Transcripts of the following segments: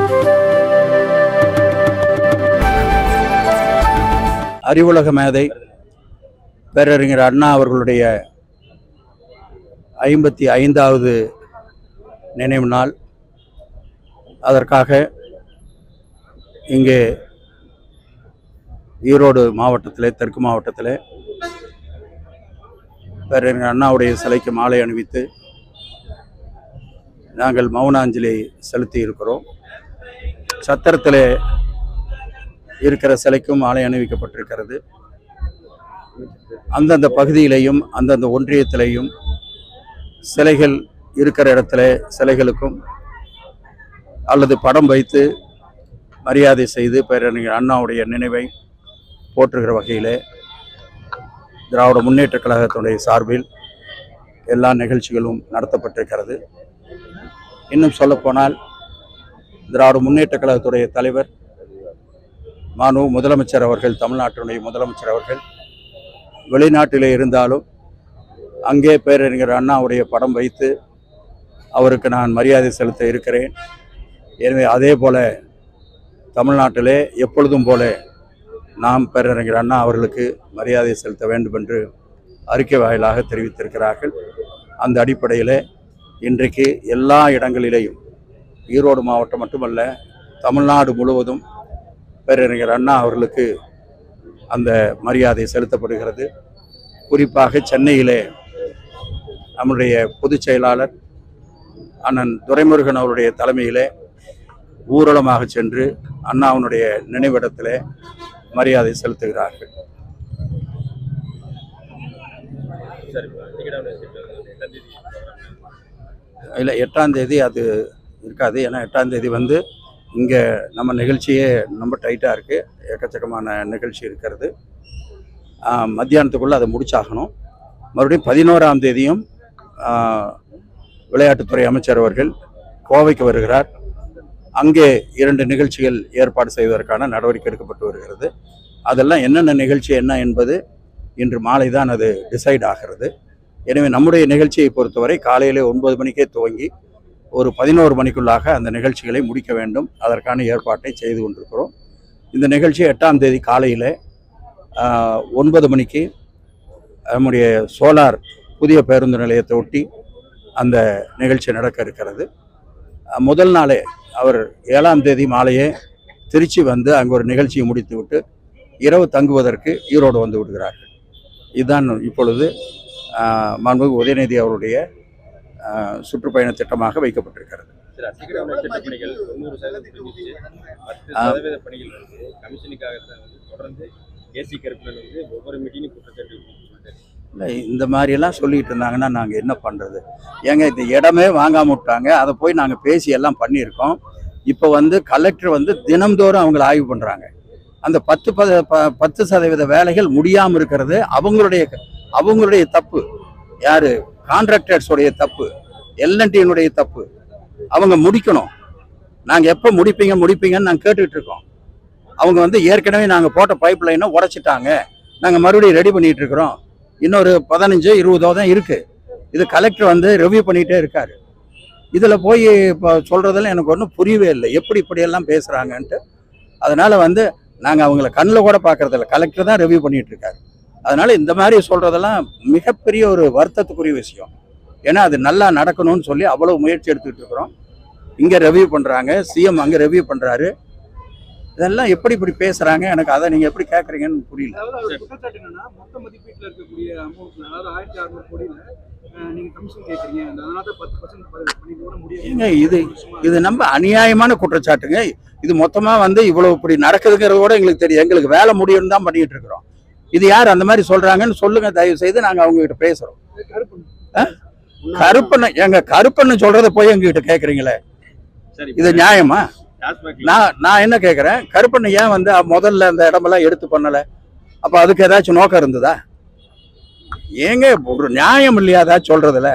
அறிவுலக மேதை பேரறிஞர் அண்ணா அவர்களுடைய 55வது நினைவு நாள். அதற்காக இங்கே ஈரோடு மாவட்டத்தில், தெற்கு மாவட்டத்தில் பேரறிஞர் அண்ணாவுடைய சிலைக்கு மாலை அணிவித்து நாங்கள் மௌனாஞ்சலி செலுத்தி இருக்கிறோம். சத்திரத்தில் இருக்கிற சிலைக்கும் மாலை அணிவிக்கப்பட்டிருக்கிறது. அந்தந்த பகுதியிலையும் அந்தந்த ஒன்றியத்திலையும் சிலைகள் இருக்கிற இடத்துல சிலைகளுக்கும் அல்லது படம் வைத்து மரியாதை செய்து பேரறிஞர் அண்ணாவுடைய நினைவை போற்றுகிற வகையில் திராவிட முன்னேற்ற கழகத்துடைய சார்பில் எல்லா நிகழ்ச்சிகளும் நடத்தப்பட்டிருக்கிறது. இன்னும் சொல்லப்போனால் திராவிட முன்னேற்ற கழகத்துடைய தலைவர் மாண்பு முதலமைச்சர் அவர்கள், தமிழ்நாட்டினுடைய முதலமைச்சர் அவர்கள் வெளிநாட்டிலே இருந்தாலும் அங்கே பேரறிஞர் அண்ணாவுடைய படம் வைத்து அவருக்கு நான் மரியாதை செலுத்த இருக்கிறேன். எனவே அதே போல தமிழ்நாட்டிலே எப்பொழுதும் போல நாம் பேரறிஞர் அண்ணா அவர்களுக்கு மரியாதை செலுத்த வேண்டும் என்று அறிக்கை வாயிலாக தெரிவித்திருக்கிறார்கள். அந்த அடிப்படையில் இன்றைக்கு எல்லா இடங்களிலேயும் ஈரோடு மாவட்டம் மட்டுமல்ல, தமிழ்நாடு முழுவதும் பேரறிஞர் அண்ணா அவர்களுக்கு அந்த மரியாதை செலுத்தப்படுகிறது. குறிப்பாக சென்னையிலே நம்முடைய பொதுச் செயலாளர் அண்ணன் துரைமுருகன் அவருடைய தலைமையிலே ஊர்வலமாக சென்று அண்ணாவுடைய நினைவிடத்திலே மரியாதை செலுத்துகிறார்கள். இல்லை, 8ஆம் தேதி அது இருக்காது. ஏன்னா 8ஆம் தேதி இங்கே நம்ம நிகழ்ச்சியே ரொம்ப டைட்டாக இருக்குது. எக்கச்சக்கமான நிகழ்ச்சி இருக்கிறது. மத்தியானத்துக்குள்ளே அதை முடிச்சாகணும். மறுபடியும் 11ஆம் தேதியும் விளையாட்டுத்துறை அமைச்சர் அவர்கள் கோவைக்கு வருகிறார். அங்கே 2 நிகழ்ச்சிகள் ஏற்பாடு செய்வதற்கான நடவடிக்கை எடுக்கப்பட்டு வருகிறது. அதெல்லாம் என்னென்ன நிகழ்ச்சி என்ன என்பது இன்று மாலை தான் அது டிசைட் ஆகிறது. எனவே நம்முடைய நிகழ்ச்சியை பொறுத்தவரை காலையிலே 9 மணிக்கே துவங்கி ஒரு 11 மணிக்குள்ளாக அந்த நிகழ்ச்சிகளை முடிக்க வேண்டும். அதற்கான ஏற்பாட்டை செய்து கொண்டிருக்கிறோம். இந்த நிகழ்ச்சி 8ஆம் தேதி காலையில் 9 மணிக்கு நம்முடைய சோலார் புதிய பேருந்து நிலையத்தை ஒட்டி அந்த நிகழ்ச்சி நடக்க இருக்கிறது. முதல் நாளே அவர் 7ஆம் தேதி மாலையே திருச்சி அங்கே ஒரு நிகழ்ச்சியை முடித்துவிட்டு இரவு தங்குவதற்கு ஈரோடு வந்து விடுகிறார்கள். இதுதான் இப்பொழுது மாண்புமிகு உதயநிதி அவருடைய சுற்றுப்பயண திட்டமாக வைக்கப்பட்டிருக்கிறது. இந்த மாதிரியெல்லாம் சொல்லிட்டு இருந்தாங்கன்னா நாங்கள் என்ன பண்ணுறது? ஏங்க, இந்த இடமே வாங்காம விட்டாங்க. அதை போய் நாங்கள் பேசி எல்லாம் பண்ணியிருக்கோம். இப்போ கலெக்டர் தினம்தோறும் அவங்களை ஆய்வு பண்ணுறாங்க. அந்த 10% வேலைகள் முடியாமல் இருக்கிறது அவங்களுடைய தப்பு. யாரு? கான்ட்ராக்டர்ஸோடைய தப்பு, எல்என்டியினுடைய தப்பு. அவங்க முடிக்கணும். நாங்கள் எப்போ முடிப்பீங்கன்னு நாங்கள் கேட்டுக்கிட்டு இருக்கோம். அவங்க ஏற்கனவே நாங்கள் போட்ட பைப் லைனை உடைச்சிட்டாங்க. நாங்கள் மறுபடியும் ரெடி பண்ணிகிட்டு இருக்கிறோம். இன்னொரு 15-20 தான் இருக்குது. இது கலெக்டர் ரிவ்யூ பண்ணிகிட்டே இருக்காரு. இதில் போய் இப்போ சொல்கிறதெல்லாம் எனக்கு ஒன்றும் புரியவே இல்லை, எப்படி இப்படியெல்லாம் பேசுகிறாங்கன்ட்டு. அதனால் நாங்கள் அவங்கள கண்ணில் கூட பார்க்குறதில்ல. கலெக்டர் தான் ரிவ்யூ பண்ணிகிட்டு இருக்காரு. அதனால் இந்த மாதிரி சொல்கிறதெல்லாம் மிகப்பெரிய ஒரு வருத்தத்துக்குரிய விஷயம். ஏன்னா அது நல்லா நடக்கணும்னு சொல்லி அவ்வளோ முயற்சி எடுத்துக்கிட்டு இருக்கிறோம். இங்கே ரிவ்யூ பண்ணுறாங்க, சிஎம் அங்கே ரிவ்யூ பண்ணுறாரு. இதெல்லாம் எப்படி இப்படி பேசுகிறாங்க? எனக்கு அதை நீங்கள் எப்படி கேட்குறீங்கன்னு புரியல. மொத்த மதிப்பீட்டில் இருக்கக்கூடிய அமௌண்ட்ல, அதாவது 1600 கோடியில் நீங்கள் கமிஷன் கேட்குறீங்க. அதனால 10% இது நம்ம அநியாயமான குற்றச்சாட்டுங்க. இது மொத்தமாக இவ்வளோ இப்படி நடக்குதுங்கிறது கூட எங்களுக்கு தெரியும். எங்களுக்கு வேலை முடியும்னு தான் பண்ணிட்டு இருக்கிறோம். இது யார் அந்த மாதிரி சொல்கிறாங்கன்னு சொல்லுங்க, தயவு செய்து. நாங்கள் அவங்ககிட்ட பேசுகிறோம். கருப்பன்னு சொல்கிறத போய் எங்ககிட்ட கேட்குறீங்களே, இது நியாயமா? நான் என்ன கேட்குறேன், கருப்பண்ண ஏன் முதல்ல அந்த இடமெல்லாம் எடுத்து பண்ணலை? அப்போ அதுக்கு ஏதாச்சும் நோக்கம் இருந்ததா? ஏங்க ஒரு நியாயம் இல்லையா ஏதாச்சும் சொல்றதுல?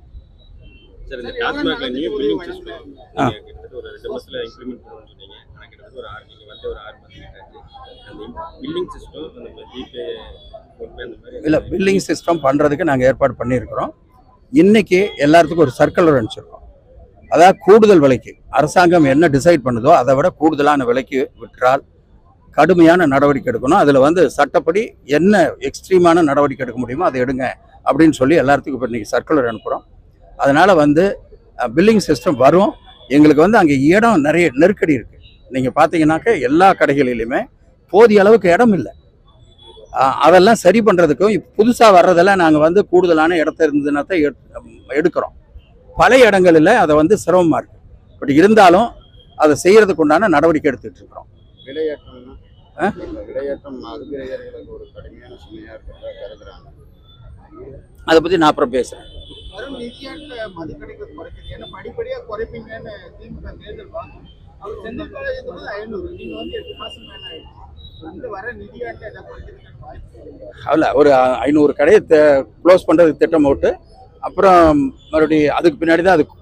இல்லை, பில்லிங் சிஸ்டம் பண்ணுறதுக்கு நாங்கள் ஏற்பாடு பண்ணியிருக்கிறோம். இன்னைக்கு எல்லாத்துக்கும் ஒரு சர்க்குலர் அனுப்பிச்சிருக்கோம். அதாவது கூடுதல் விலைக்கு அரசாங்கம் என்ன டிசைட் பண்ணுதோ அதை விட கூடுதலான விலைக்கு விற்றால் கடுமையான நடவடிக்கை எடுக்கணும். அதில் வந்து சட்டப்படி என்ன எக்ஸ்ட்ரீமான நடவடிக்கை எடுக்க முடியுமோ அதை எடுங்க அப்படின்னு சொல்லி எல்லாத்துக்கும் இப்போ இன்றைக்கி சர்க்குலர் அனுப்புகிறோம். அதனால் வந்து பில்லிங் சிஸ்டம் வரும். எங்களுக்கு வந்து அங்கே இடம் நிறைய நெருக்கடி இருக்குது. நீங்கள் பார்த்தீங்கன்னாக்க எல்லா கடைகளிலுமே போதிய அளவுக்கு இடம் இல்லை. அதெல்லாம் சரி பண்ணுறதுக்கும் இப்போ புதுசாக வர்றதெல்லாம் நாங்கள் வந்து கூடுதலான இடத்த இருந்ததுன்னா தான் எடுக்கிறோம். பழைய இடங்களில் அதை வந்து சிரமமாக இருக்குது. பட் இருந்தாலும் அதை செய்கிறதுக்கு உண்டான நடவடிக்கை எடுத்துகிட்டு இருக்கிறோம். விலையேற்றம் மதுவிரையர்களுக்கு ஒரு கடுமையான சுமையாக இருக்கிறதா கருதுறாங்க. அதை பற்றி நான் அப்புறம் பேசுகிறேன். வரும் நிதியாண்டில் மதுக்கடைகள் குறைக்குது. ஏன்னா படிப்படியாக குறைப்பீங்கன்னு திமுக தேர்தல் வாங்கும். அவர் செந்தில் பாலாஜி 500, நீங்கள் வந்து 8% மேலே ஆயிடுச்சு. வந்து வர நிதியாண்டில் எதை குறைக்கிறதுக்கான வாய்ப்பு அதில் ஒரு 500 கடையை க்ளோஸ் பண்ணுறதுக்கு திட்டம் போட்டு அப்புறம் மறுபடியும் அதுக்கு பின்னாடி தான் அது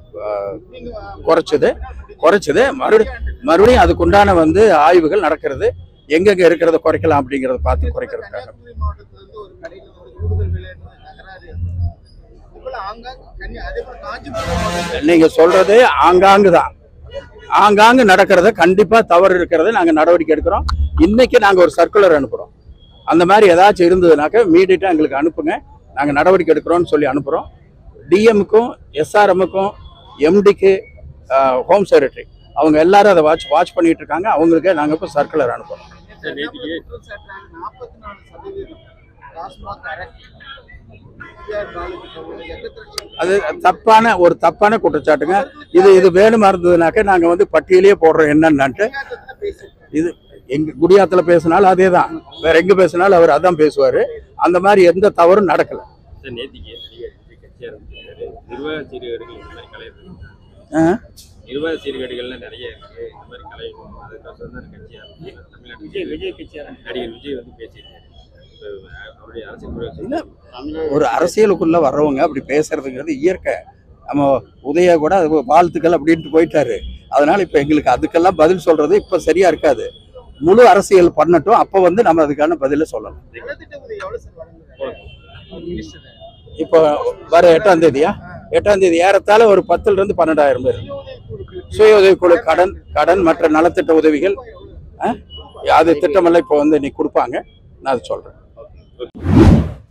குறைச்சது மறுபடியும் அதுக்குண்டான வந்து ஆய்வுகள் நடக்கிறது. எங்கெங்கே இருக்கிறத குறைக்கலாம் அப்படிங்கிறத பார்த்து குறைக்கிறதுக்காக. நீங்க சொல்றது ஆங்காங்கு நடக்கிறத கண்டிப்பா தவறு இருக்கிறத நாங்க நடவடிக்கை எடுக்கிறோம். இன்னைக்கு நாங்க ஒரு சர்க்குலர் அனுப்புறோம். அந்த மாதிரி ஏதாச்சும் இருந்ததுனாக்க இமீடியட்டா எங்களுக்கு அனுப்புங்க, நாங்க நடவடிக்கை எடுக்கிறோம்னு சொல்லி அனுப்புறோம். டிஎம்முக்கும் எஸ்ஆர்எம்முக்கும் எம்டிக்கு ஹோம் செக்ரட்டரி அவங்க எல்லாரும் அதை வாட்ச் பண்ணிட்டு இருக்காங்க. அவங்களுக்கு நாங்கள் இப்போ சர்க்குலர் அனுப்புறோம். அது தப்பான குற்றச்சாட்டுங்க. இது வேணுமா இருந்ததுனாக்க நாங்கள் வந்து பட்டியலையே போடுறோம் என்னன்னான்ட்டு. இது எங்க குடியாத்தில் பேசினாலும் அதே தான், வேற எங்க பேசினாலும் அவர் அதான் பேசுவார். அந்த மாதிரி எந்த தவறும் நடக்கல. நிர்வாக சீர்கேடுகள்ல நிறைய இருக்கு. இந்த மாதிரி கலையும் அதுக்கப்புறம் தான் கட்சியா விஜய் கட்சியா நடிகர் விஜய் வந்து பேசியிருக்காரு. அவருடைய அரசியல் ஒரு அரசியலுக்குள்ள வர்றவங்க அப்படி பேசுறதுங்கிறது இயற்கை. நம்ம உதய கூட வாழ்த்துக்கள் அப்படின்ட்டு போயிட்டாரு. அதனால இப்ப எங்களுக்கு அதுக்கெல்லாம் பதில் சொல்றது இப்ப சரியா இருக்காது. முழு அரசியல் பண்ணட்டும், அப்ப வந்து நம்ம அதுக்கான பதில சொல்லலாம். இப்போ வர 8ஆம் தேதியா 8ஆம் தேதி ஏறத்தாழ ஒரு 10 to 12,000 பேர் சுய உதவிக்குழு கடன் மற்ற நலத்திட்ட உதவிகள் அது திட்டமெல்லாம் இப்போ வந்து இன்னைக்கு கொடுப்பாங்க. நான் அதை சொல்றேன்.